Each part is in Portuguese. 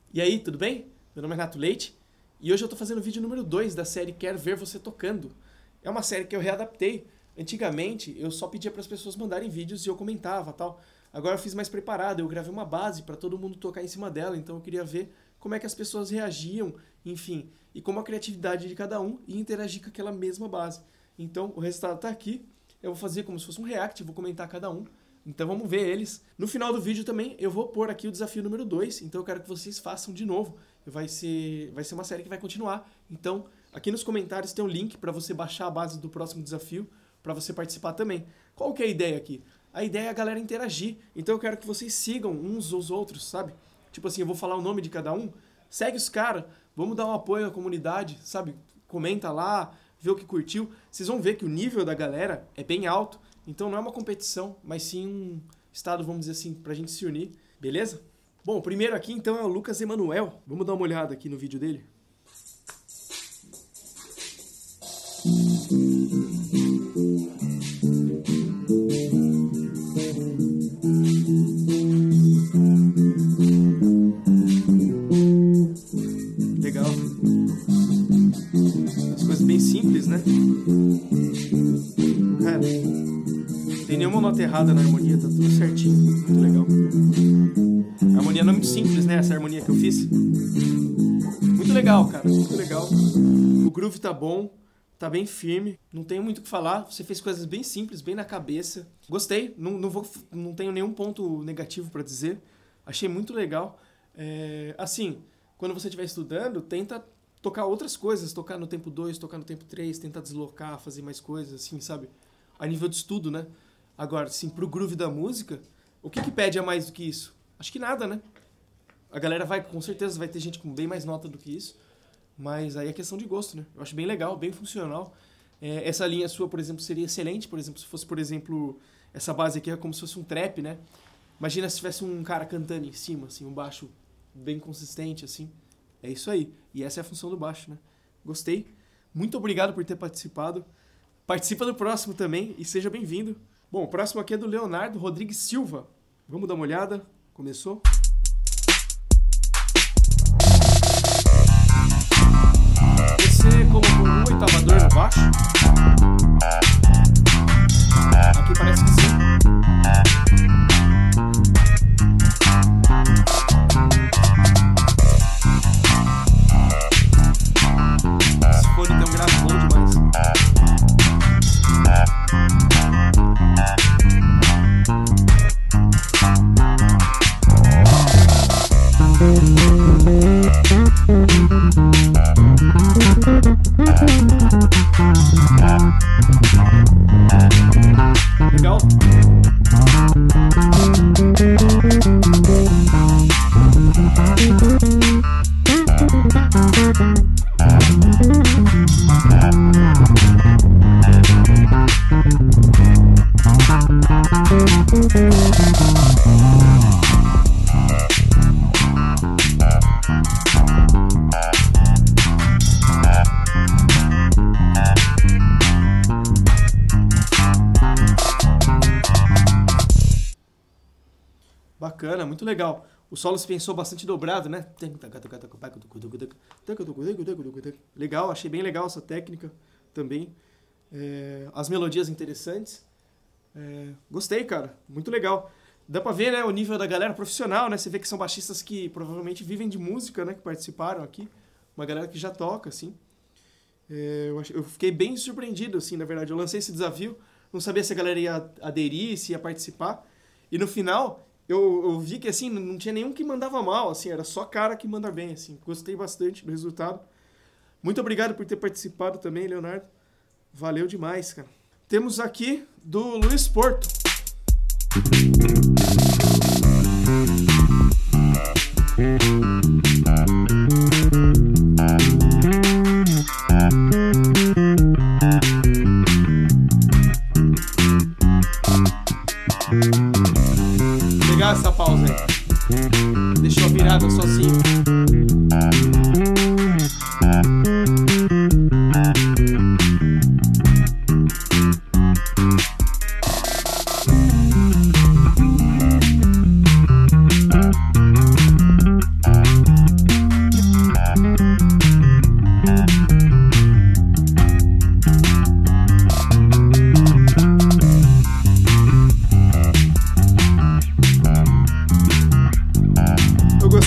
E aí, tudo bem? Meu nome é Renato Leite e hoje eu tô fazendo o vídeo número 2 da série Quero Ver Você Tocando. É uma série que eu readaptei. Antigamente eu só pedia para as pessoas mandarem vídeos e eu comentava tal. Agora eu fiz mais preparado, eu gravei uma base para todo mundo tocar em cima dela, então eu queria ver como é que as pessoas reagiam, enfim, e como a criatividade de cada um ia interagir com aquela mesma base. Então o resultado tá aqui, eu vou fazer como se fosse um react, vou comentar cada um. Então vamos ver eles. No final do vídeo também eu vou pôr aqui o desafio número 2, então eu quero que vocês façam de novo. Vai ser uma série que vai continuar. Então aqui nos comentários tem um link para você baixar a base do próximo desafio, para você participar também. Qual que é a ideia aqui? A ideia é a galera interagir, então eu quero que vocês sigam uns aos outros, sabe? Tipo assim, eu vou falar o nome de cada um, segue os caras, vamos dar um apoio à comunidade, sabe? Comenta lá, vê o que curtiu. Vocês vão ver que o nível da galera é bem alto. Então não é uma competição, mas sim um estado, vamos dizer assim, pra gente se unir, beleza? Bom, o primeiro aqui então é o Lucas Emanuel. Vamos dar uma olhada aqui no vídeo dele. Legal. As coisas bem simples, né? Cara, não tem nenhuma nota errada na harmonia, tá tudo certinho, muito legal. A harmonia não é muito simples, né, essa harmonia que eu fiz. Muito legal, cara, muito legal. O groove tá bom, tá bem firme, não tenho muito o que falar, você fez coisas bem simples, bem na cabeça. Gostei, não tenho nenhum ponto negativo pra dizer, achei muito legal. Assim, quando você estiver estudando, tenta tocar outras coisas, tocar no tempo 2, tocar no tempo 3, tentar deslocar, fazer mais coisas, assim, sabe? A nível de estudo, né? Agora, assim, pro groove da música, o que pede a mais do que isso? Acho que nada, né? A galera com certeza vai ter gente com bem mais nota do que isso, mas aí é questão de gosto, né? Eu acho bem legal, bem funcional. Essa linha sua, por exemplo, seria excelente, por exemplo, se fosse, por exemplo, essa base aqui é como se fosse um trap, né? Imagina se tivesse um cara cantando em cima, assim, um baixo bem consistente, assim. É isso aí. E essa é a função do baixo, né? Gostei. Muito obrigado por ter participado. Participa do próximo também e seja bem-vindo. Bom, o próximo aqui é do Leonardo Rodrigues Silva. Vamos dar uma olhada. Começou. Você colocou um oitavador no baixo? Aqui parece que sim. Esse fone tem um grave bom demais. Legal? Bacana, muito legal. O solo se pensou bastante dobrado, né? Legal, achei bem legal essa técnica também. As melodias interessantes. Gostei, cara. Muito legal. Dá pra ver, né, o nível da galera profissional, né? Você vê que são baixistas que provavelmente vivem de música, né? Que participaram aqui. Uma galera que já toca, assim. Eu fiquei bem surpreendido, assim, na verdade. Eu lancei esse desafio, não sabia se a galera ia aderir, se ia participar. E no final, eu vi que, assim, não tinha nenhum que mandava mal, assim. Era só cara que manda bem, assim. Gostei bastante do resultado. Muito obrigado por ter participado também, Leonardo. Valeu demais, cara. Temos aqui do Luiz Porto. Legal essa pausa aí. Deixou a virada sozinho.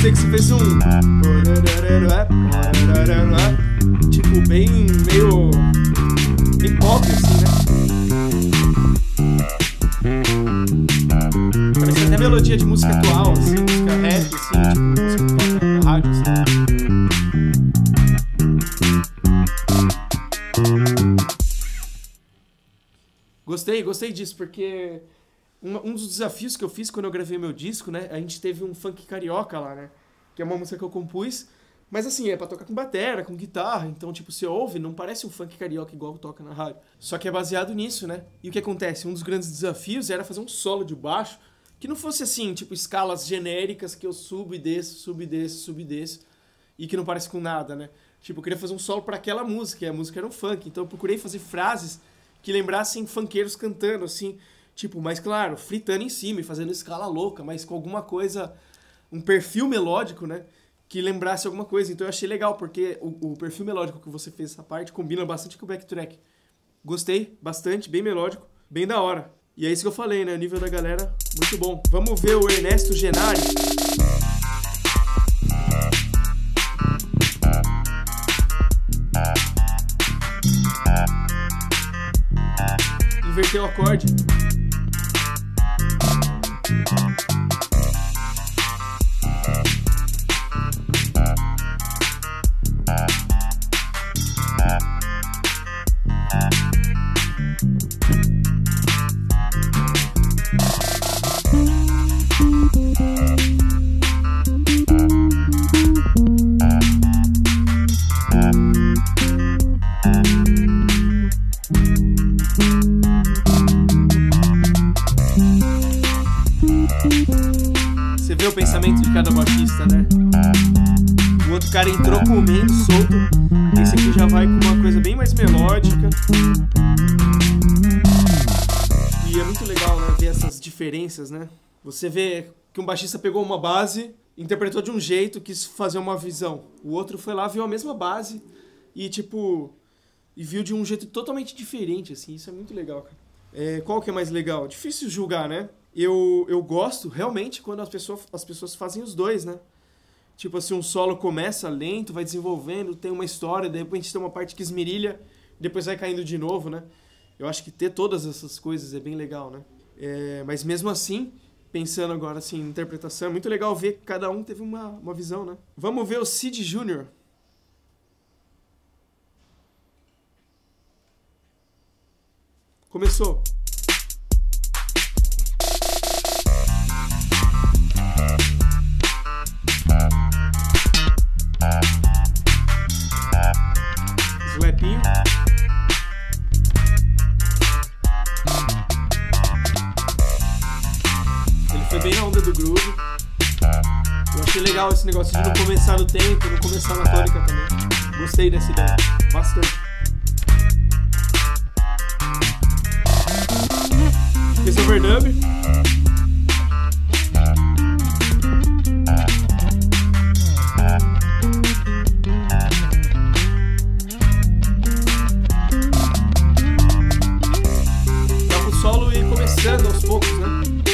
gostei que você fez um... Tipo, bem... meio... bem pop, assim, né? Parece até melodia de música atual, assim, música rap, assim, tipo, música que toca na rádio, assim. Gostei disso, porque um dos desafios que eu fiz quando eu gravei meu disco, né, a gente teve um funk carioca lá, né, que é uma música que eu compus, mas assim, é pra tocar com batera, com guitarra, então, tipo, você ouve, não parece um funk carioca igual toca na rádio, só que é baseado nisso, né, e o que acontece? Um dos grandes desafios era fazer um solo de baixo que não fosse assim, tipo, escalas genéricas que eu subo e desço, subo e desço, subo e desço, e que não parece com nada, né, tipo, eu queria fazer um solo pra aquela música, e a música era um funk, então eu procurei fazer frases que lembrassem funkeiros cantando, assim, tipo, mas claro, fritando em cima e fazendo escala louca, mas com alguma coisa, um perfil melódico, né, que lembrasse alguma coisa. Então eu achei legal, porque o perfil melódico que você fez essa parte combina bastante com o backtrack. Gostei bastante, bem melódico, bem da hora. E é isso que eu falei, né, o nível da galera, muito bom. Vamos ver o Ernesto Genari. Inverteu o acorde. Você vê o pensamento de cada baixista, né? O outro cara entrou comendo, solto. Esse aqui já vai com uma coisa bem mais melódica. E é muito legal, né, ver essas diferenças, né? Você vê que um baixista pegou uma base, interpretou de um jeito, quis fazer uma visão. O outro foi lá, viu a mesma base e, tipo... e viu de um jeito totalmente diferente, assim. Isso é muito legal, cara. Qual que é mais legal? Difícil julgar, né? Eu gosto realmente quando as pessoas fazem os dois, né? Tipo assim, um solo começa lento, vai desenvolvendo, tem uma história, de repente tem uma parte que esmerilha, depois vai caindo de novo, né? Eu acho que ter todas essas coisas é bem legal, né? Mas mesmo assim, pensando agora assim, em interpretação, é muito legal ver que cada um teve uma visão, né? Vamos ver o Cid Júnior. Começou. Slapinho. Ele foi bem na onda do groove. Eu achei legal esse negócio de não começar no tempo, não começar na tônica também. Gostei dessa ideia. Bastante. Esse é overdub. Toca o solo e começando aos poucos, né?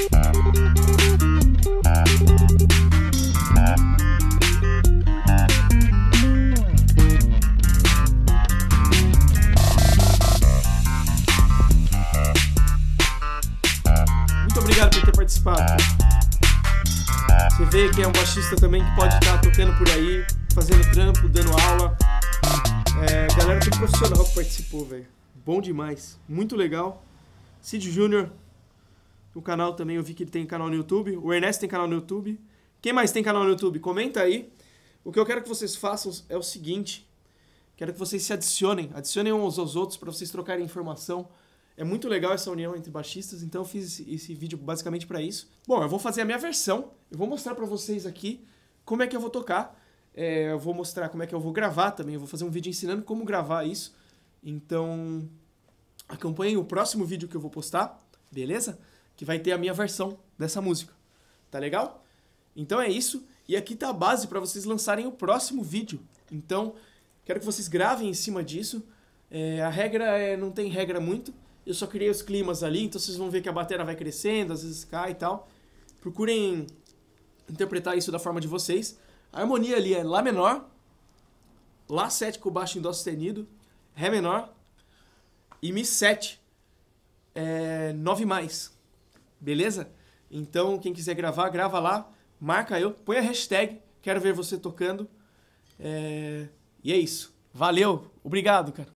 Obrigado por ter participado. Você vê que é um baixista também que pode estar tocando por aí, fazendo trampo, dando aula. Galera tudo profissional que participou, velho. Bom demais. Muito legal. Cid Júnior, no canal também, eu vi que ele tem canal no YouTube. O Ernesto tem canal no YouTube. Quem mais tem canal no YouTube? Comenta aí. O que eu quero que vocês façam é o seguinte. Quero que vocês se adicionem uns aos outros para vocês trocarem informação. É muito legal essa união entre baixistas, então eu fiz esse vídeo basicamente para isso. Bom, eu vou fazer a minha versão, eu vou mostrar para vocês aqui como é que eu vou tocar. Eu vou mostrar como é que eu vou gravar também, eu vou fazer um vídeo ensinando como gravar isso. Então, acompanhem o próximo vídeo que eu vou postar, beleza? Que vai ter a minha versão dessa música, tá legal? Então é isso, e aqui tá a base para vocês lançarem o próximo vídeo. Então, quero que vocês gravem em cima disso. A regra não tem regra muito. Eu só criei os climas ali, então vocês vão ver que a bateria vai crescendo, às vezes cai e tal. Procurem interpretar isso da forma de vocês. A harmonia ali é Lá menor, Lá 7 com baixo em Dó sustenido, Ré menor e Mi 7, 9+. Beleza? Então, quem quiser gravar, grava lá, marca eu, põe a hashtag, quero ver você tocando. E é isso. Valeu, obrigado, cara.